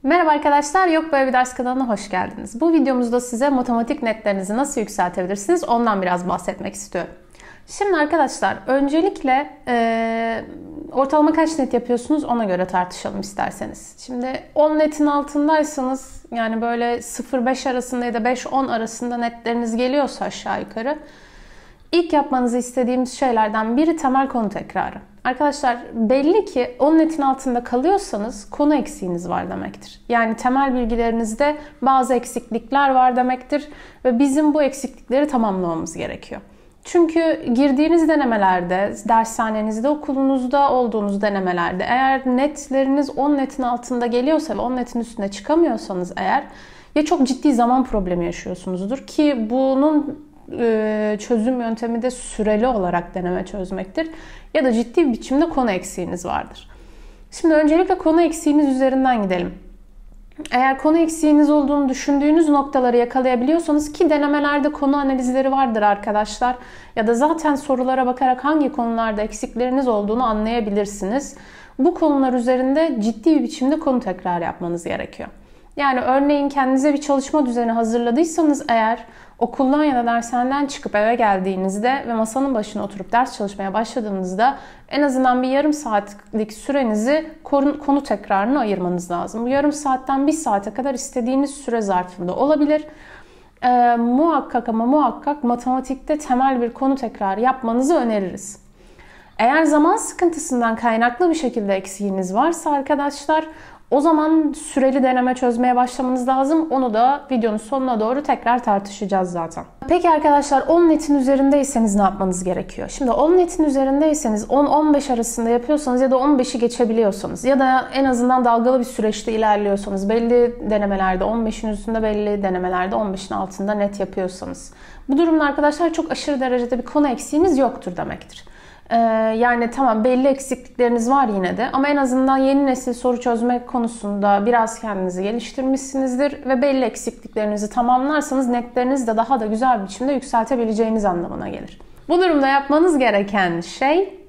Merhaba arkadaşlar, Yok Böyle Bir Ders kanalına hoş geldiniz. Bu videomuzda size matematik netlerinizi nasıl yükseltebilirsiniz ondan biraz bahsetmek istiyorum. Şimdi arkadaşlar öncelikle ortalama kaç net yapıyorsunuz ona göre tartışalım isterseniz. Şimdi 10 netin altındaysanız yani böyle 0-5 arasında ya da 5-10 arasında netleriniz geliyorsa aşağı yukarı İlk yapmanızı istediğimiz şeylerden biri temel konu tekrarı. Arkadaşlar belli ki 10 netin altında kalıyorsanız konu eksiğiniz var demektir. Yani temel bilgilerinizde bazı eksiklikler var demektir ve bizim bu eksiklikleri tamamlamamız gerekiyor. Çünkü girdiğiniz denemelerde, dershanenizde, okulunuzda olduğunuz denemelerde eğer netleriniz 10 netin altında geliyorsa ve 10 netin üstüne çıkamıyorsanız eğer ya çok ciddi zaman problemi yaşıyorsunuzdur ki bunun çözüm yöntemi de süreli olarak deneme çözmektir. Ya da ciddi bir biçimde konu eksiğiniz vardır. Şimdi öncelikle konu eksiğiniz üzerinden gidelim. Eğer konu eksiğiniz olduğunu düşündüğünüz noktaları yakalayabiliyorsanız ki denemelerde konu analizleri vardır arkadaşlar. Ya da zaten sorulara bakarak hangi konularda eksikleriniz olduğunu anlayabilirsiniz. Bu konular üzerinde ciddi bir biçimde konu tekrar yapmanız gerekiyor. Yani örneğin kendinize bir çalışma düzeni hazırladıysanız eğer okuldan ya da dershaneden çıkıp eve geldiğinizde ve masanın başına oturup ders çalışmaya başladığınızda en azından bir yarım saatlik sürenizi konu tekrarına ayırmanız lazım. Bu yarım saatten bir saate kadar istediğiniz süre zarfında olabilir. Muhakkak ama muhakkak matematikte temel bir konu tekrarı yapmanızı öneririz. Eğer zaman sıkıntısından kaynaklı bir şekilde eksiğiniz varsa arkadaşlar o zaman süreli deneme çözmeye başlamanız lazım. Onu da videonun sonuna doğru tekrar tartışacağız zaten. Peki arkadaşlar 10 netin üzerindeyseniz ne yapmanız gerekiyor? Şimdi 10 netin üzerindeyseniz 10-15 arasında yapıyorsanız ya da 15'i geçebiliyorsanız ya da en azından dalgalı bir süreçte ilerliyorsanız belli denemelerde 15'in üstünde belli denemelerde 15'in altında net yapıyorsanız bu durumda arkadaşlar çok aşırı derecede bir konu eksiğiniz yoktur demektir. Yani tamam belli eksiklikleriniz var yine de ama en azından yeni nesil soru çözme konusunda biraz kendinizi geliştirmişsinizdir ve belli eksikliklerinizi tamamlarsanız netlerinizi de daha da güzel bir biçimde yükseltebileceğiniz anlamına gelir. Bu durumda yapmanız gereken şey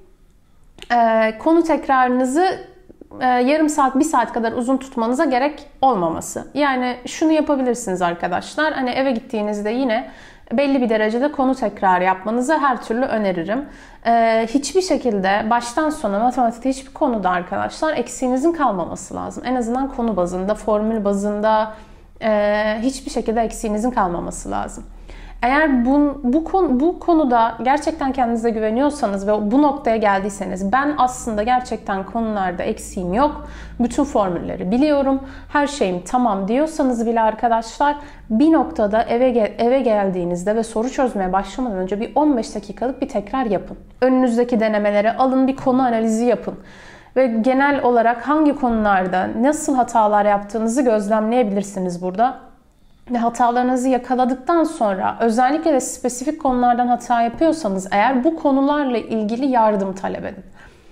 konu tekrarınızı yarım saat, bir saat kadar uzun tutmanıza gerek olmaması. Yani şunu yapabilirsiniz arkadaşlar. Hani eve gittiğinizde yine belli bir derecede konu tekrarı yapmanızı her türlü öneririm. Hiçbir şekilde baştan sona matematikte hiçbir konuda arkadaşlar eksiğinizin kalmaması lazım. En azından konu bazında, formül bazında hiçbir şekilde eksiğinizin kalmaması lazım. Eğer bu konuda gerçekten kendinize güveniyorsanız ve bu noktaya geldiyseniz ben aslında gerçekten konularda eksiğim yok, bütün formülleri biliyorum, her şeyim tamam diyorsanız bile arkadaşlar bir noktada eve geldiğinizde ve soru çözmeye başlamadan önce bir 15 dakikalık bir tekrar yapın. Önünüzdeki denemelere alın, bir konu analizi yapın. Ve genel olarak hangi konularda nasıl hatalar yaptığınızı gözlemleyebilirsiniz burada. Ve hatalarınızı yakaladıktan sonra özellikle de spesifik konulardan hata yapıyorsanız eğer bu konularla ilgili yardım talep edin.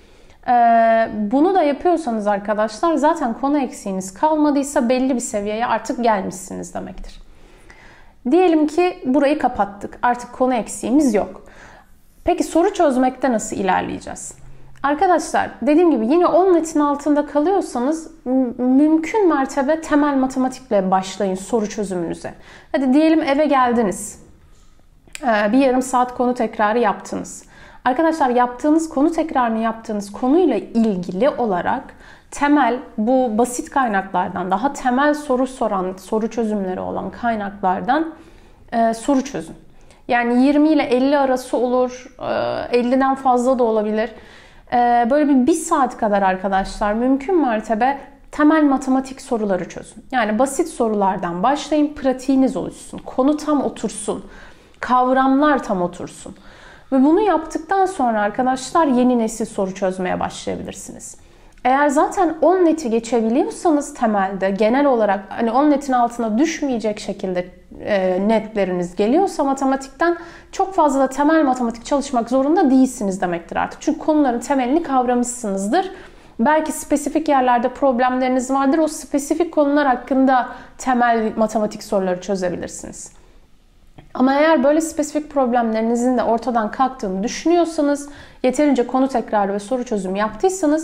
Bunu da yapıyorsanız arkadaşlar zaten konu eksiğiniz kalmadıysa belli bir seviyeye artık gelmişsiniz demektir. Diyelim ki burayı kapattık. Artık konu eksiğimiz yok. Peki soru çözmekte nasıl ilerleyeceğiz? Arkadaşlar dediğim gibi yine 10 netin altında kalıyorsanız mümkün mertebe temel matematikle başlayın soru çözümünüze. Hadi diyelim eve geldiniz. Bir yarım saat konu tekrarı yaptınız. Arkadaşlar yaptığınız konu tekrarını yaptığınız konuyla ilgili olarak temel bu basit kaynaklardan daha temel soru çözümleri olan kaynaklardan soru çözün. Yani 20 ile 50 arası olur, 50'den fazla da olabilir. Böyle bir saat kadar arkadaşlar mümkün mertebe temel matematik soruları çözün. Yani basit sorulardan başlayın, pratiğiniz oluşsun, konu tam otursun, kavramlar tam otursun. Ve bunu yaptıktan sonra arkadaşlar yeni nesil soru çözmeye başlayabilirsiniz. Eğer zaten 10 neti geçebiliyorsanız temelde genel olarak hani 10 netin altına düşmeyecek şekilde netleriniz geliyorsa matematikten çok fazla da temel matematik çalışmak zorunda değilsiniz demektir artık. Çünkü konuların temelini kavramışsınızdır. Belki spesifik yerlerde problemleriniz vardır. O spesifik konular hakkında temel matematik soruları çözebilirsiniz. Ama eğer böyle spesifik problemlerinizin de ortadan kalktığını düşünüyorsanız, yeterince konu tekrarı ve soru çözümü yaptıysanız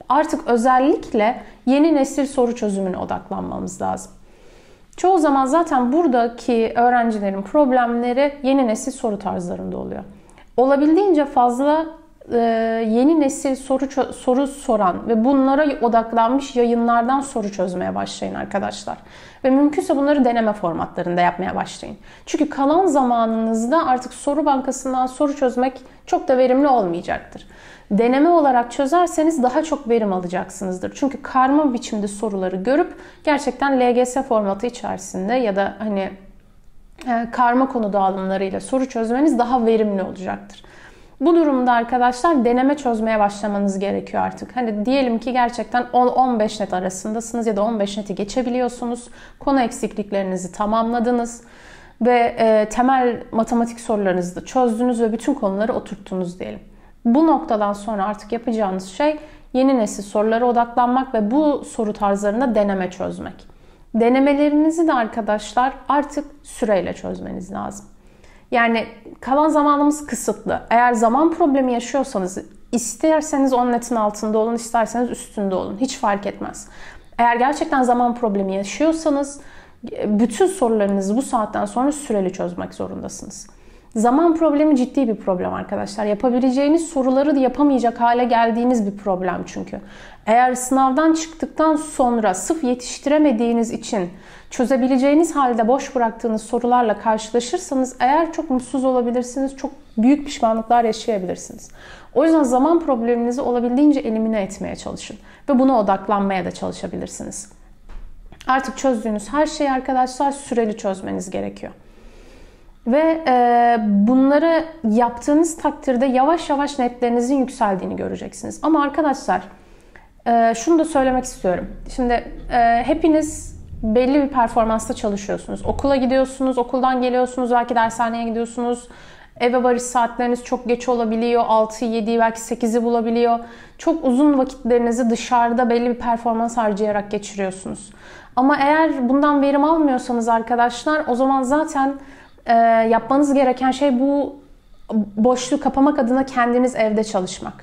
artık özellikle yeni nesil soru çözümüne odaklanmamız lazım. Çoğu zaman zaten buradaki öğrencilerin problemleri yeni nesil soru tarzlarında oluyor. Olabildiğince fazla yeni nesil soru soran ve bunlara odaklanmış yayınlardan soru çözmeye başlayın arkadaşlar. Ve mümkünse bunları deneme formatlarında yapmaya başlayın. Çünkü kalan zamanınızda artık soru bankasından soru çözmek çok da verimli olmayacaktır. Deneme olarak çözerseniz daha çok verim alacaksınızdır. Çünkü karma biçimde soruları görüp gerçekten LGS formatı içerisinde ya da hani karma konu dağılımlarıyla soru çözmeniz daha verimli olacaktır. Bu durumda arkadaşlar deneme çözmeye başlamanız gerekiyor artık. Hani diyelim ki gerçekten 10-15 net arasındasınız ya da 15 neti geçebiliyorsunuz. Konu eksikliklerinizi tamamladınız ve temel matematik sorularınızı da çözdünüz ve bütün konuları oturttunuz diyelim. Bu noktadan sonra artık yapacağınız şey yeni nesil sorulara odaklanmak ve bu soru tarzlarında deneme çözmek. Denemelerinizi de arkadaşlar artık süreyle çözmeniz lazım. Yani kalan zamanımız kısıtlı. Eğer zaman problemi yaşıyorsanız isterseniz 10 netin altında olun, isterseniz üstünde olun. Hiç fark etmez. Eğer gerçekten zaman problemi yaşıyorsanız bütün sorularınızı bu saatten sonra süreli çözmek zorundasınız. Zaman problemi ciddi bir problem arkadaşlar. Yapabileceğiniz soruları da yapamayacak hale geldiğiniz bir problem çünkü. Eğer sınavdan çıktıktan sonra sırf yetiştiremediğiniz için çözebileceğiniz halde boş bıraktığınız sorularla karşılaşırsanız eğer çok mutsuz olabilirsiniz, çok büyük pişmanlıklar yaşayabilirsiniz. O yüzden zaman probleminizi olabildiğince elimine etmeye çalışın ve buna odaklanmaya da çalışabilirsiniz. Artık çözdüğünüz her şeyi arkadaşlar süreli çözmeniz gerekiyor. Ve bunları yaptığınız takdirde yavaş yavaş netlerinizin yükseldiğini göreceksiniz. Ama arkadaşlar şunu da söylemek istiyorum. Şimdi hepiniz belli bir performansta çalışıyorsunuz. Okula gidiyorsunuz, okuldan geliyorsunuz, belki dershaneye gidiyorsunuz. Eve varış saatleriniz çok geç olabiliyor. 6, 7, belki 8'i bulabiliyor. Çok uzun vakitlerinizi dışarıda belli bir performans harcayarak geçiriyorsunuz. Ama eğer bundan verim almıyorsanız arkadaşlar o zaman zaten yapmanız gereken şey bu boşluğu kapamak adına kendiniz evde çalışmak.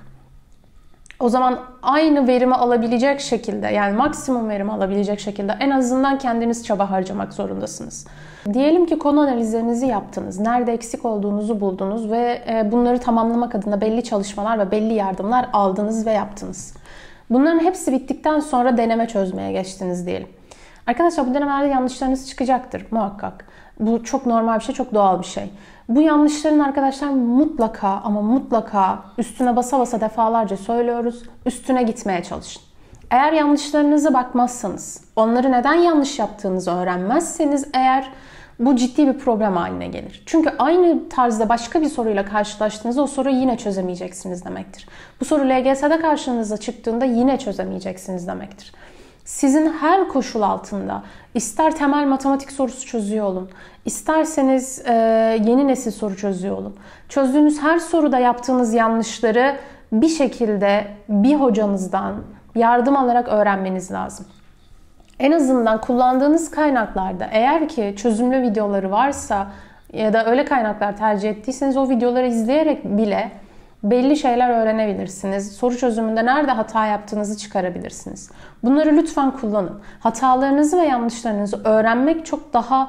O zaman aynı verimi alabilecek şekilde, yani maksimum verimi alabilecek şekilde en azından kendiniz çaba harcamak zorundasınız. Diyelim ki konu analizlerinizi yaptınız. Nerede eksik olduğunuzu buldunuz ve bunları tamamlamak adına belli çalışmalar ve belli yardımlar aldınız ve yaptınız. Bunların hepsi bittikten sonra deneme çözmeye geçtiniz diyelim. Arkadaşlar bu denemelerde yanlışlarınız çıkacaktır muhakkak. Bu çok normal bir şey, çok doğal bir şey. Bu yanlışların arkadaşlar mutlaka ama mutlaka üstüne basa basa defalarca söylüyoruz. Üstüne gitmeye çalışın. Eğer yanlışlarınıza bakmazsanız, onları neden yanlış yaptığınızı öğrenmezseniz eğer bu ciddi bir problem haline gelir. Çünkü aynı tarzda başka bir soruyla karşılaştığınızda o soruyu yine çözemeyeceksiniz demektir. Bu soru LGS'de karşınıza çıktığında yine çözemeyeceksiniz demektir. Sizin her koşul altında ister temel matematik sorusu çözüyor olun, isterseniz yeni nesil soru çözüyor olun. Çözdüğünüz her soruda yaptığınız yanlışları bir şekilde bir hocanızdan yardım alarak öğrenmeniz lazım. En azından kullandığınız kaynaklarda eğer ki çözümlü videoları varsa ya da öyle kaynaklar tercih ettiyseniz o videoları izleyerek bile belli şeyler öğrenebilirsiniz. Soru çözümünde nerede hata yaptığınızı çıkarabilirsiniz. Bunları lütfen kullanın. Hatalarınızı ve yanlışlarınızı öğrenmek çok daha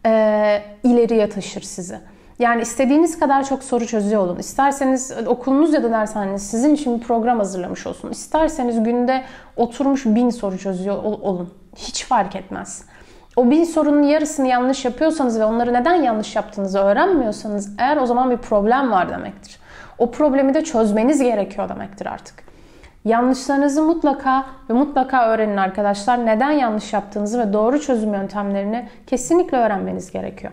ileriye taşır sizi. Yani istediğiniz kadar çok soru çözüyor olun. İsterseniz okulunuz ya da dershaneniz sizin için bir program hazırlamış olsun. İsterseniz günde oturmuş 1000 soru çözüyor olun. Hiç fark etmez. O 1000 sorunun yarısını yanlış yapıyorsanız ve onları neden yanlış yaptığınızı öğrenmiyorsanız eğer o zaman bir problem var demektir. O problemi de çözmeniz gerekiyor demektir artık. Yanlışlarınızı mutlaka ve mutlaka öğrenin arkadaşlar. Neden yanlış yaptığınızı ve doğru çözüm yöntemlerini kesinlikle öğrenmeniz gerekiyor.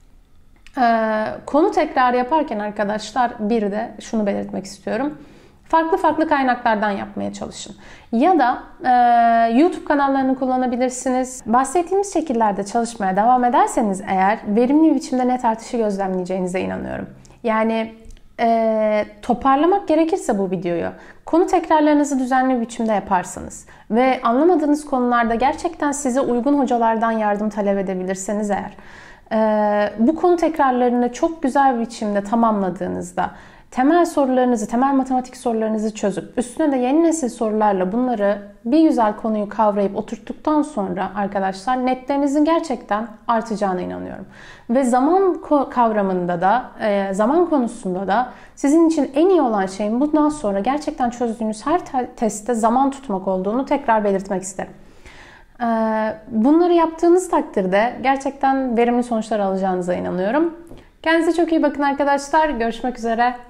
Konu tekrar yaparken arkadaşlar bir de şunu belirtmek istiyorum. Farklı farklı kaynaklardan yapmaya çalışın. Ya da YouTube kanallarını kullanabilirsiniz. Bahsettiğimiz şekillerde çalışmaya devam ederseniz eğer verimli bir biçimde net artışı gözlemleyeceğinize inanıyorum. Yani toparlamak gerekirse bu videoyu, konu tekrarlarınızı düzenli bir biçimde yaparsanız ve anlamadığınız konularda gerçekten size uygun hocalardan yardım talep edebilirseniz eğer, bu konu tekrarlarını çok güzel bir biçimde tamamladığınızda temel sorularınızı, temel matematik sorularınızı çözüp üstüne de yeni nesil sorularla bunları bir güzel konuyu kavrayıp oturttuktan sonra arkadaşlar netlerinizin gerçekten artacağına inanıyorum. Ve zaman kavramında da, zaman konusunda da sizin için en iyi olan şeyin bundan sonra gerçekten çözdüğünüz her testte zaman tutmak olduğunu tekrar belirtmek isterim. Bunları yaptığınız takdirde gerçekten verimli sonuçlar alacağınıza inanıyorum. Kendinize çok iyi bakın arkadaşlar. Görüşmek üzere.